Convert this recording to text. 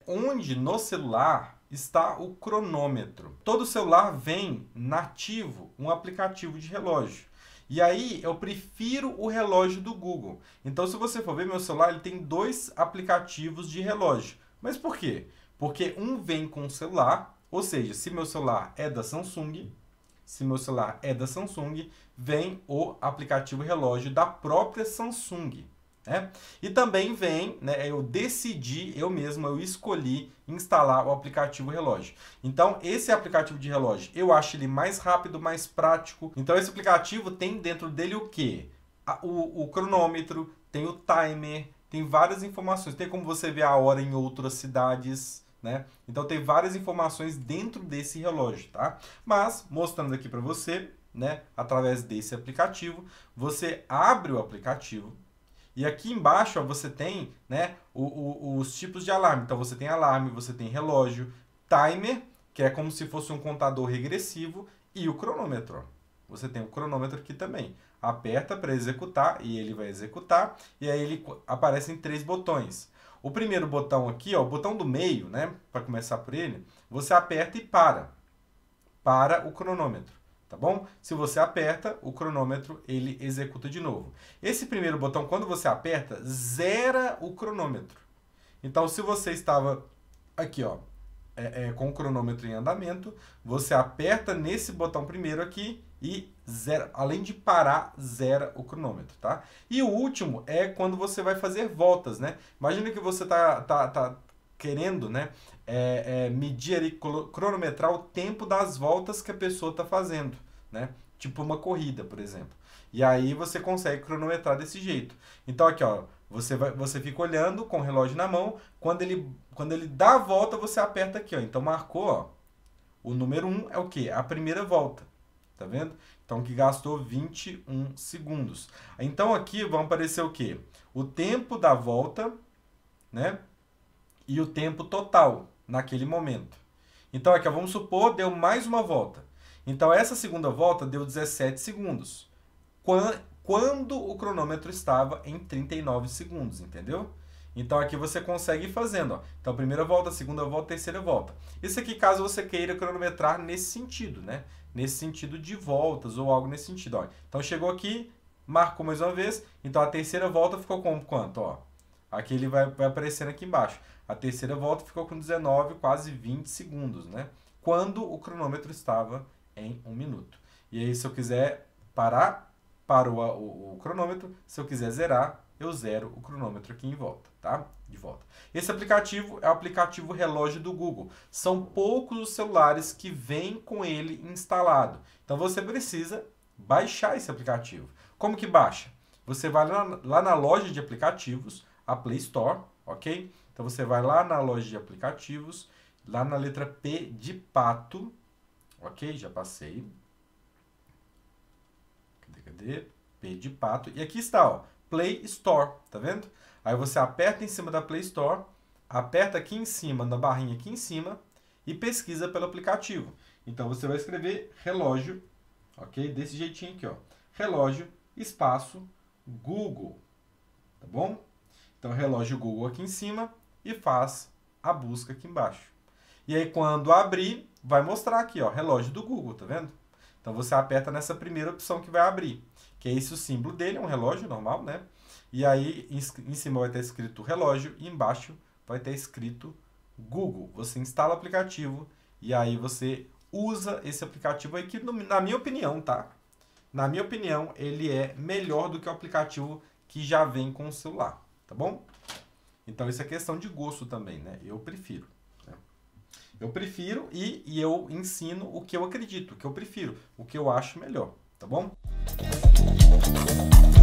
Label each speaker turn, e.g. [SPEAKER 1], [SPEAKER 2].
[SPEAKER 1] onde no celular está o cronômetro. Todo celular vem nativo um aplicativo de relógio. E aí eu prefiro o relógio do Google. Então, se você for ver, meu celular ele tem 2 aplicativos de relógio. Mas por quê? Porque um vem com o celular, ou seja, se meu celular é da Samsung, vem o aplicativo relógio da própria Samsung. Né? E também vem, né, eu escolhi instalar o aplicativo relógio. Então, esse aplicativo de relógio, eu acho ele mais rápido, mais prático. Então, esse aplicativo tem dentro dele o quê? O cronômetro, tem o timer, tem várias informações. Tem como você ver a hora em outras cidades, né? Então, tem várias informações dentro desse relógio, tá? Mas, mostrando aqui para você, né, através desse aplicativo, você abre o aplicativo. E aqui embaixo ó, você tem né, os tipos de alarme. Então você tem alarme, você tem relógio, timer, que é como se fosse um contador regressivo, e o cronômetro. Você tem o cronômetro aqui também. Aperta para executar e ele vai executar. E aí ele aparece em 3 botões. O primeiro botão aqui, ó, o botão do meio, né, para começar por ele, você aperta e para o cronômetro. Tá bom? Se você aperta, o cronômetro ele executa de novo. Esse primeiro botão, quando você aperta, zera o cronômetro. Então, se você estava aqui, ó, com o cronômetro em andamento, você aperta nesse botão primeiro aqui e zera. Além de parar, zera o cronômetro, tá? E o último é quando você vai fazer voltas, né? Imagina que você tá querendo, né, medir ali, cronometrar o tempo das voltas que a pessoa está fazendo, né? Tipo uma corrida, por exemplo. E aí você consegue cronometrar desse jeito. Então aqui, ó, você fica olhando com o relógio na mão, quando ele dá a volta, você aperta aqui, ó. Então marcou, ó, o número 1 é o quê? A primeira volta. Tá vendo? Então que gastou 21 segundos. Então aqui vão aparecer o quê? O tempo da volta, né? E o tempo total naquele momento. Então, aqui, vamos supor, deu mais uma volta. Então, essa segunda volta deu 17 segundos. Quando o cronômetro estava em 39 segundos, entendeu? Então, aqui você consegue ir fazendo. Ó. Então, primeira volta, segunda volta, terceira volta. Isso aqui, caso você queira cronometrar nesse sentido, né? Nesse sentido de voltas ou algo nesse sentido. Ó. Então, chegou aqui, marcou mais uma vez. Então, a terceira volta ficou com quanto? Ó. Aqui ele vai aparecendo aqui embaixo. A terceira volta ficou com 19, quase 20 segundos, né? Quando o cronômetro estava em 1 minuto. E aí, se eu quiser parar, paro o cronômetro. Se eu quiser zerar, eu zero o cronômetro aqui em volta, tá? De volta. Esse aplicativo é o aplicativo relógio do Google. São poucos os celulares que vêm com ele instalado. Então, você precisa baixar esse aplicativo. Como que baixa? Você vai lá na loja de aplicativos, a Play Store, ok? Então, você vai lá na loja de aplicativos, lá na letra P de pato, ok? Já passei. Cadê? P de pato. E aqui está, ó, Play Store, tá vendo? Aí você aperta em cima da Play Store, aperta aqui em cima, na barrinha aqui em cima, e pesquisa pelo aplicativo. Então, você vai escrever relógio, ok? Desse jeitinho aqui, ó. Relógio, espaço, Google, tá bom? Então, relógio Google aqui em cima e faz a busca aqui embaixo. E aí, quando abrir, vai mostrar aqui, ó, relógio do Google, tá vendo? Então, você aperta nessa primeira opção que vai abrir, que é esse o símbolo dele, é um relógio normal, né? E aí, em cima vai estar escrito relógio e embaixo vai estar escrito Google. Você instala o aplicativo e aí você usa esse aplicativo aí que, na minha opinião, tá? Na minha opinião, ele é melhor do que o aplicativo que já vem com o celular, tá bom? Então, isso é questão de gosto também, né? Eu prefiro. Né? Eu prefiro e eu ensino o que eu acredito, o que eu prefiro, o que eu acho melhor, tá bom?